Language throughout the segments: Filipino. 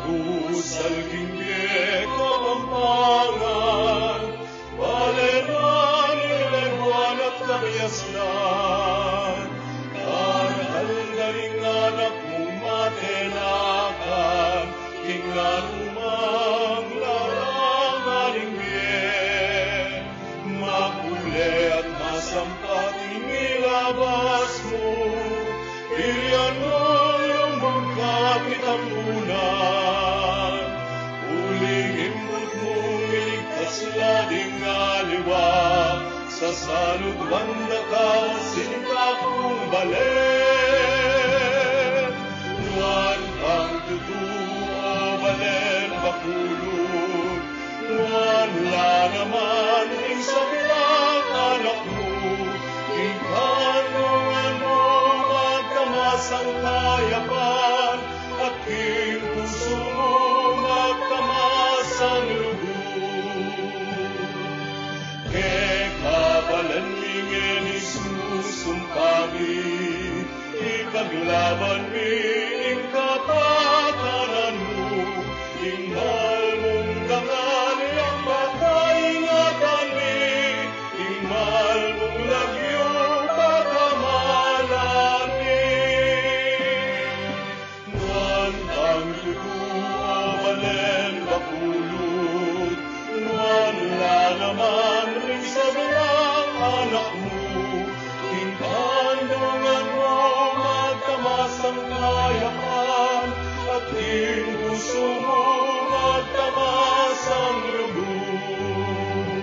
Salgingge Kapampangan, Baleran Ilewan at Karyaslan, Karal na ring anak mong matenakan, Kingarumang larang aling biyen, Makule at masampat inilabas mo, Iriyan mo yung magkapit ang unan, lading aliwa sa salud banda ka sinta kong balen nuan ang tutuo balen bakulog nuan la naman ing sabilang anak mo ikanungan mo magkamasang kayapan at king puso mo magkamasang lubog. Kabalan mingin isusumpami, ipaglaban mi ing kapakanan mo, ingal mong dangal ang makaingatan mi, ingal mong lagyo pagkamalan mi. Nuan ang tutuo balen bakulot, nuan la naman sabilang anak mo, Kintandungan mo magtamasang kayapan, at puso mo magtamasang lubog.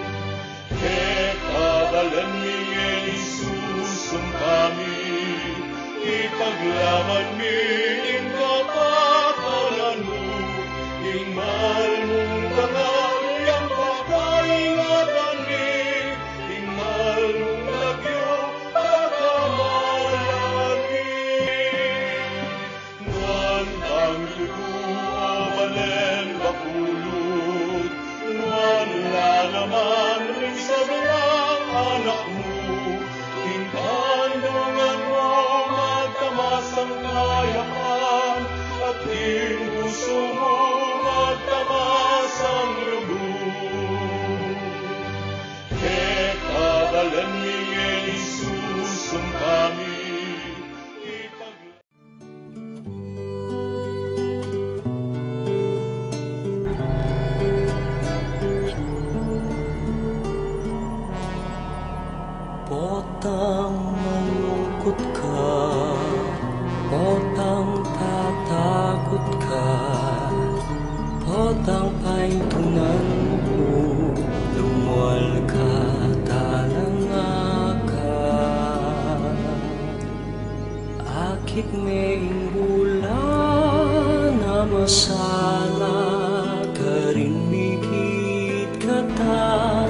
Kabalan mingin isusumpami, ipaglaban mi ing kapakanan mo, ingmal mong dangal yang pakaingatan mi, ingmal mong lagyo pagkamalan mi. Nuan ang tutuo balen bakulot, nuan la naman ring sabilang anak mo, Kintandungan mo magtamasang kayapan, at puso mo magtamasang lubog. Kabalan mingin isusumpami, potang malungkot ka, potang tatakot ka, potang paintunan mo, lumual ka, talanga ka. Akit may bulan na masala, karinmigit kata,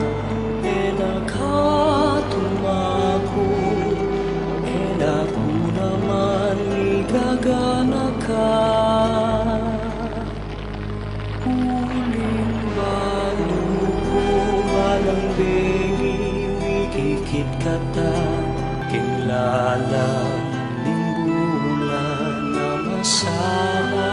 gagana ka. Uling baluko malang bengi, mikikit kata, kinlalang limbulan na masala.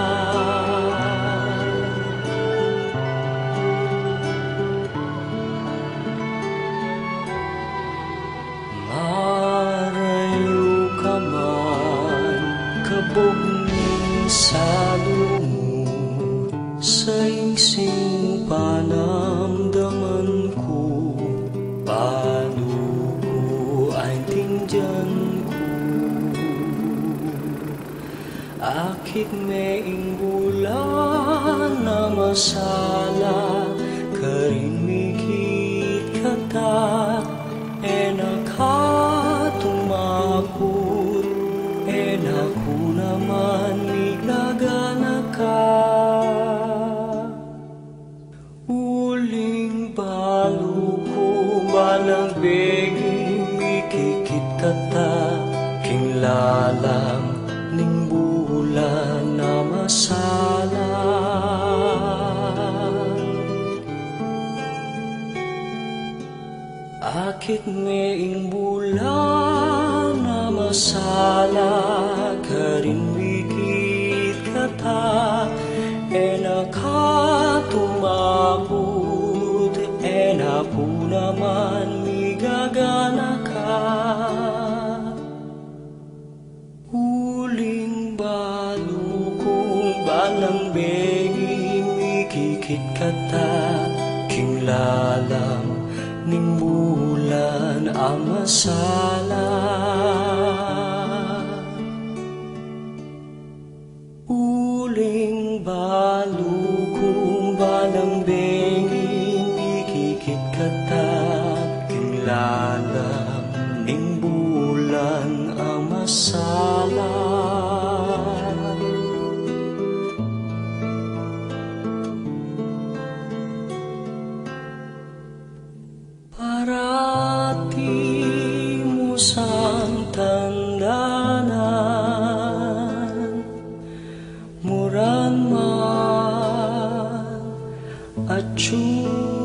Marayo ka man, kabugning salo mo, sa ingsing panamdaman ko, paano ay tingjan ko. Akit may bulan na masala, karinmigit kata, nakatumakot, ako naman igagana ka. Uling baluko balang begi, mikikit kata, kinglalang ning bulan na masala. Akit may bulan na masala, karinmigit kata, nakatumabot, na po naman migagana ka. Huling balo kong balang bengi, mikikit kata, kinglalang ning bulan amasala. Huling balo kong balang bengi, mikikit kata, kinglalang ning bulan amasala. Parati mo sang tandanan, muran man at